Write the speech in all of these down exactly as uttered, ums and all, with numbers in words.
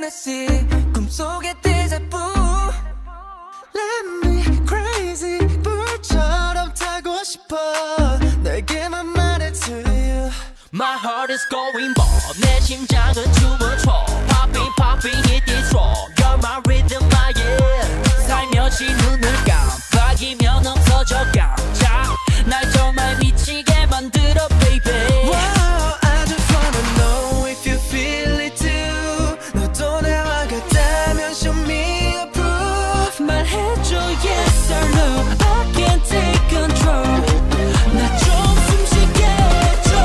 fantasy 꿈속의 데자부 Let me crazy 불처럼 타고 싶어 내게만 말해 to you My heart is going bomb 내 심장은 춤을 춰 Popping popping hit this roll You're my rhythm my yeah 살며시 눈을 깜빡이면 없어져 깜짝 날 정말 미치게 만들어 baby Wow, I just wanna know if you feel it too 너도 나와 같다면 show me a proof 말해줘 yes or no I can't take control 나 좀 숨쉬게 해줘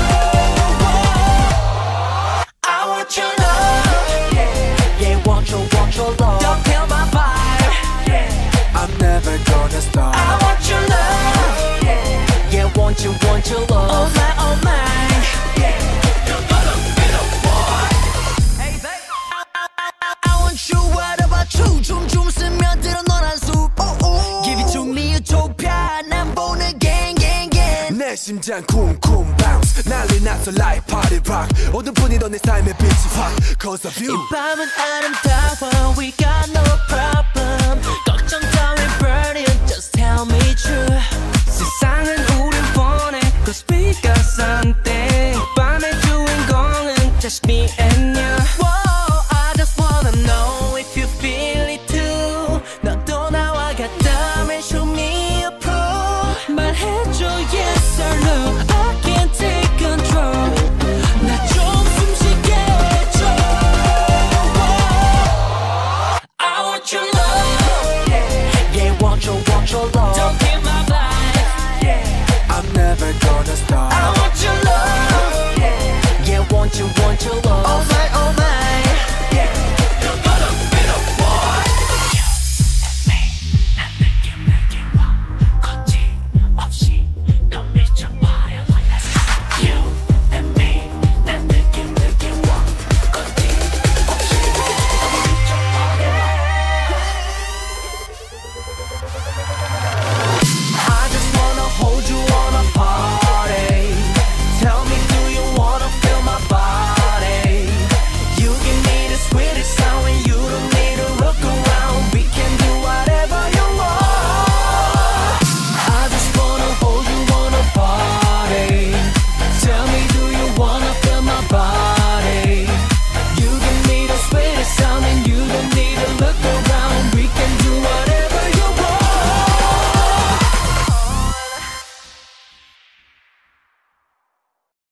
I want your love yeah, yeah want your want your love Don't kill my vibe yeah. I'm never gonna stop I want your love yeah, yeah want you want your love Oh my oh my yeah. You're gonna be the boy Hey babe I, I, I, I want you what about you 춤좀 스며들어 넌 한 숲 Give it to me utopia 난 보는 gang gang gang 내 심장 쿵쿵 bounce 난리 났어 like party rock 어둠 뿐이던 내 삶의 빛이 확 Cause of you 이 밤은 아름다워 We got no problem